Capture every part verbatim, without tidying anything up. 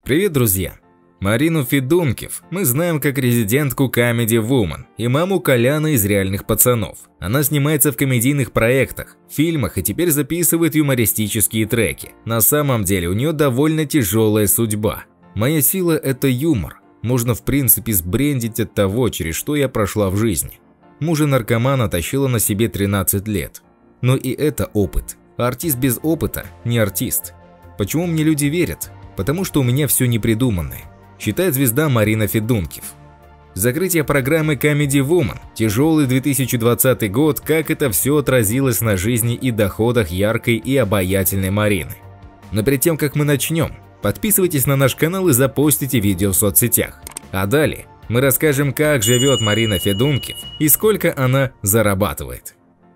Привет, друзья! Марину Федункив мы знаем как резидентку Comedy Woman и маму Коляна из «Реальных пацанов». Она снимается в комедийных проектах, фильмах и теперь записывает юмористические треки. На самом деле у нее довольно тяжелая судьба. Моя сила – это юмор. Можно в принципе сбрендить от того, через что я прошла в жизни. Мужа-наркомана тащила на себе тринадцать лет. Но и это опыт. А артист без опыта – не артист. Почему мне люди верят? Потому что у меня все непридуманное, считает звезда Марина Федункив. Закрытие программы Comedy Woman, тяжелый две тысячи двадцатый год, как это все отразилось на жизни и доходах яркой и обаятельной Марины. Но перед тем, как мы начнем, подписывайтесь на наш канал и запостите видео в соцсетях. А далее мы расскажем, как живет Марина Федункив и сколько она зарабатывает.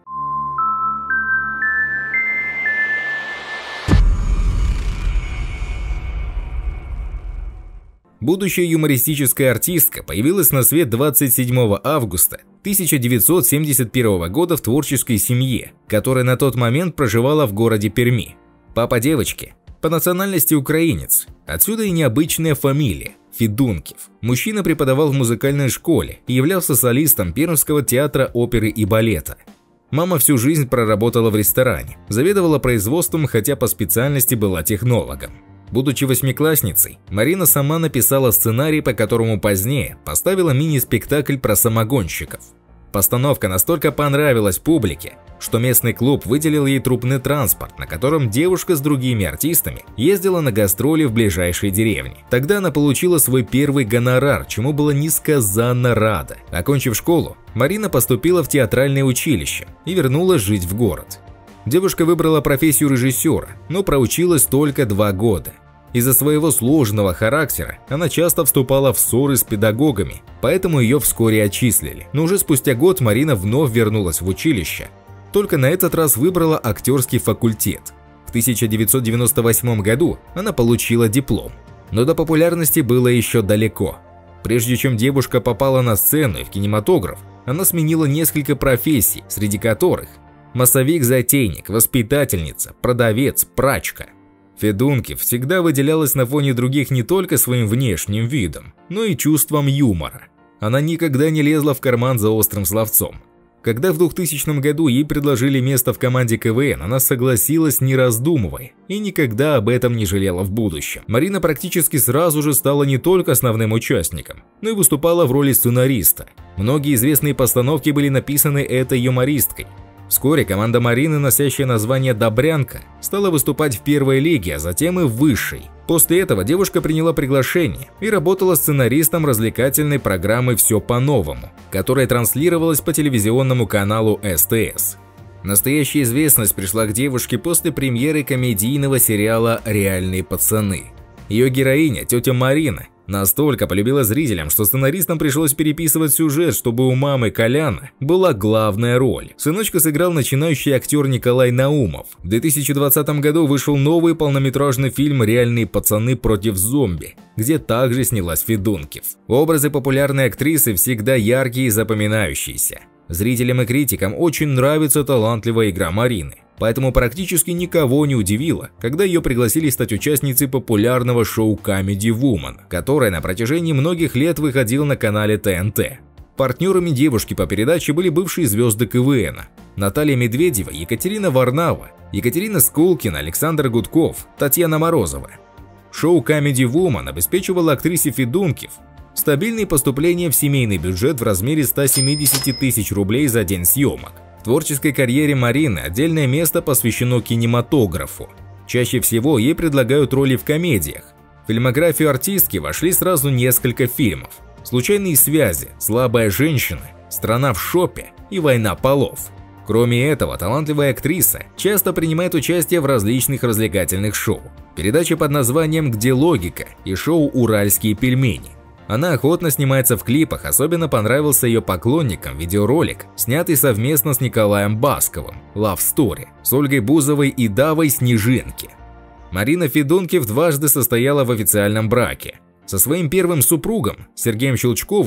Будущая юмористическая артистка появилась на свет двадцать седьмого августа тысяча девятьсот семьдесят первого года в творческой семье, которая на тот момент проживала в городе Перми. Папа девочки по национальности украинец, отсюда и необычная фамилия – Федункив. Мужчина преподавал в музыкальной школе и являлся солистом Пермского театра оперы и балета. Мама всю жизнь проработала в ресторане, заведовала производством, хотя по специальности была технологом. Будучи восьмиклассницей, Марина сама написала сценарий, по которому позднее поставила мини-спектакль про самогонщиков. Постановка настолько понравилась публике, что местный клуб выделил ей трупный транспорт, на котором девушка с другими артистами ездила на гастроли в ближайшие деревни. Тогда она получила свой первый гонорар, чему была несказанно рада. Окончив школу, Марина поступила в театральное училище и вернулась жить в город. Девушка выбрала профессию режиссера, но проучилась только два года. Из-за своего сложного характера она часто вступала в ссоры с педагогами, поэтому ее вскоре отчислили. Но уже спустя год Марина вновь вернулась в училище, только на этот раз выбрала актерский факультет. В тысяча девятьсот девяносто восьмом году она получила диплом, но до популярности было еще далеко. Прежде чем девушка попала на сцену и в кинематограф, она сменила несколько профессий, среди которых массовик-затейник, воспитательница, продавец, прачка. Федункив всегда выделялась на фоне других не только своим внешним видом, но и чувством юмора. Она никогда не лезла в карман за острым словцом. Когда в двухтысячном году ей предложили место в команде КВН, она согласилась, не раздумывая, и никогда об этом не жалела в будущем. Марина практически сразу же стала не только основным участником, но и выступала в роли сценариста. Многие известные постановки были написаны этой юмористкой. Вскоре команда Марины, носящая название «Добрянка», стала выступать в первой лиге, а затем и в высшей. После этого девушка приняла приглашение и работала сценаристом развлекательной программы «Все по-новому», которая транслировалась по телевизионному каналу СТС. Настоящая известность пришла к девушке после премьеры комедийного сериала «Реальные пацаны». Ее героиня, тетя Марина, настолько полюбила зрителям, что сценаристам пришлось переписывать сюжет, чтобы у мамы Коляна была главная роль. Сыночка сыграл начинающий актер Николай Наумов. В две тысячи двадцатом году вышел новый полнометражный фильм «Реальные пацаны против зомби», где также снялась Федункив. Образы популярной актрисы всегда яркие и запоминающиеся. Зрителям и критикам очень нравится талантливая игра Марины. Поэтому практически никого не удивило, когда ее пригласили стать участницей популярного шоу Comedy Woman, которое на протяжении многих лет выходило на канале ТНТ. Партнерами девушки по передаче были бывшие звезды КВН: Наталья Медведева, Екатерина Варнава, Екатерина Скулкина, Александр Гудков, Татьяна Морозова. Шоу Comedy Woman обеспечивало актрисе Федункив стабильные поступления в семейный бюджет в размере ста семидесяти тысяч рублей за день съемок. В творческой карьере Марины отдельное место посвящено кинематографу. Чаще всего ей предлагают роли в комедиях. В фильмографию артистки вошли сразу несколько фильмов: «Случайные связи», «Слабая женщина», «Страна в шопе» и «Война полов». Кроме этого, талантливая актриса часто принимает участие в различных развлекательных шоу. Передачи под названием «Где логика» и шоу «Уральские пельмени». Она охотно снимается в клипах, особенно понравился ее поклонникам видеоролик, снятый совместно с Николаем Басковым «Love Story», с Ольгой Бузовой и Давой Снежинки. Марина Федункив дважды состояла в официальном браке. Со своим первым супругом, Сергеем Щелчковым,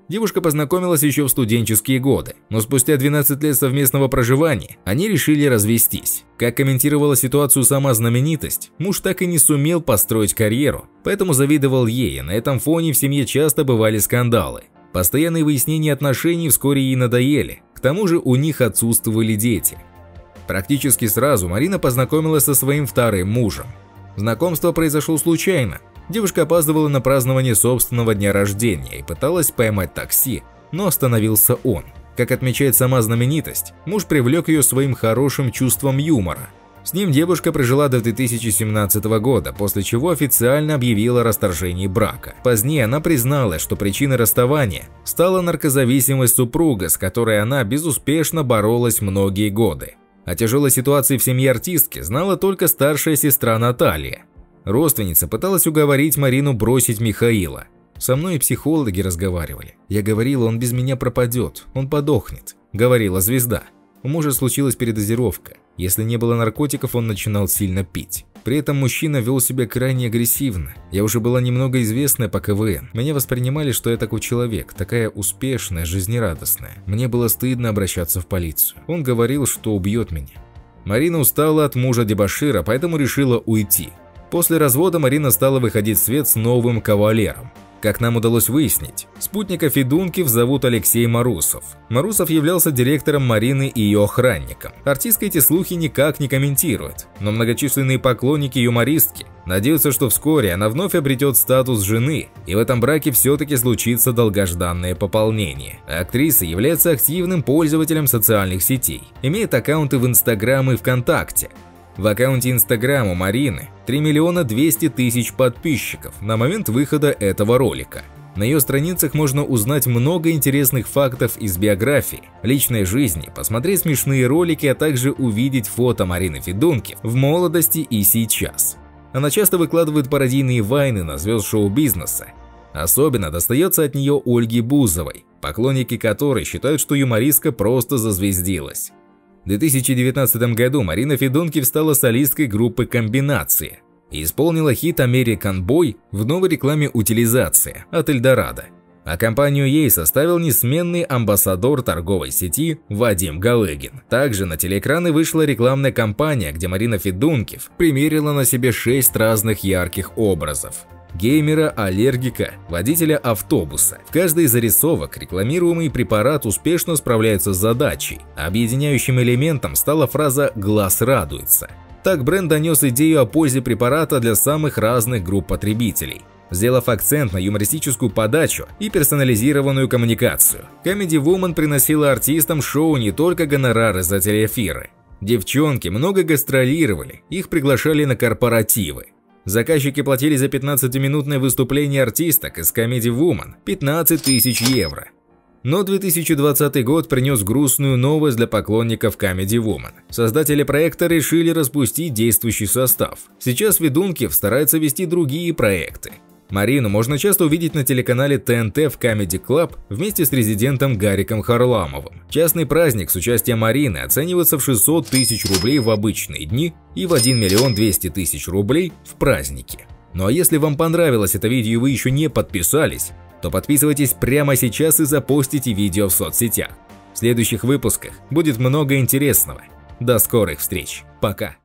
Девушка познакомилась еще в студенческие годы, но спустя двенадцать лет совместного проживания они решили развестись. Как комментировала ситуацию сама знаменитость, муж так и не сумел построить карьеру, поэтому завидовал ей, и на этом фоне в семье часто бывали скандалы. Постоянные выяснения отношений вскоре ей надоели, к тому же у них отсутствовали дети. Практически сразу Марина познакомилась со своим вторым мужем. Знакомство произошло случайно. Девушка опаздывала на празднование собственного дня рождения и пыталась поймать такси, но остановился он. Как отмечает сама знаменитость, муж привлек ее своим хорошим чувством юмора. С ним девушка прожила до две тысячи семнадцатого года, после чего официально объявила о расторжении брака. Позднее она призналась, что причиной расставания стала наркозависимость супруга, с которой она безуспешно боролась многие годы. О тяжелой ситуации в семье артистки знала только старшая сестра Наталья. Родственница пыталась уговорить Марину бросить Михаила. «Со мной и психологи разговаривали. Я говорила, он без меня пропадет, он подохнет», – говорила звезда. У мужа случилась передозировка. Если не было наркотиков, он начинал сильно пить. При этом мужчина вел себя крайне агрессивно. Я уже была немного известная по ка вэ эн. Меня воспринимали, что я такой человек, такая успешная, жизнерадостная. Мне было стыдно обращаться в полицию. Он говорил, что убьет меня. Марина устала от мужа дебошира, поэтому решила уйти. После развода Марина стала выходить в свет с новым кавалером. Как нам удалось выяснить, спутника Федункив зовут Алексей Марусов. Марусов являлся директором Марины и ее охранником. Артистка эти слухи никак не комментирует, но многочисленные поклонники юмористки надеются, что вскоре она вновь обретет статус жены, и в этом браке все-таки случится долгожданное пополнение. Актриса является активным пользователем социальных сетей, имеет аккаунты в Инстаграм и ВКонтакте. В аккаунте Инстаграм у Марины три миллиона двести тысяч подписчиков на момент выхода этого ролика. На ее страницах можно узнать много интересных фактов из биографии, личной жизни, посмотреть смешные ролики, а также увидеть фото Марины Федункив в молодости и сейчас. Она часто выкладывает пародийные вайны на звезд шоу-бизнеса. Особенно достается от нее Ольге Бузовой, поклонники которой считают, что юмористка просто зазвездилась. В две тысячи девятнадцатом году Марина Федункив стала солисткой группы «Комбинация» и исполнила хит «American Boy» в новой рекламе «Утилизация» от Эльдорадо. А компанию ей составил несменный амбассадор торговой сети Вадим Галыгин. Также на телеэкраны вышла рекламная кампания, где Марина Федункив примерила на себе шесть разных ярких образов. Геймера, аллергика, водителя автобуса. В каждой из зарисовок рекламируемый препарат успешно справляется с задачей. Объединяющим элементом стала фраза «глаз радуется». Так бренд донес идею о пользе препарата для самых разных групп потребителей, сделав акцент на юмористическую подачу и персонализированную коммуникацию. Comedy Woman приносила артистам шоу не только гонорары за телеэфиры. Девчонки много гастролировали, их приглашали на корпоративы. Заказчики платили за пятнадцатиминутное выступление артисток из Comedy Woman пятнадцать тысяч евро. Но две тысячи двадцатый год принес грустную новость для поклонников Comedy Woman. Создатели проекта решили распустить действующий состав. Сейчас Федункив старается вести другие проекты. Марину можно часто увидеть на телеканале тэ эн тэ в Comedy Club вместе с резидентом Гариком Харламовым. Частный праздник с участием Марины оценивается в шестьсот тысяч рублей в обычные дни и в один миллион двести тысяч рублей в праздники. Ну а если вам понравилось это видео и вы еще не подписались, то подписывайтесь прямо сейчас и запостите видео в соцсетях. В следующих выпусках будет много интересного. До скорых встреч. Пока.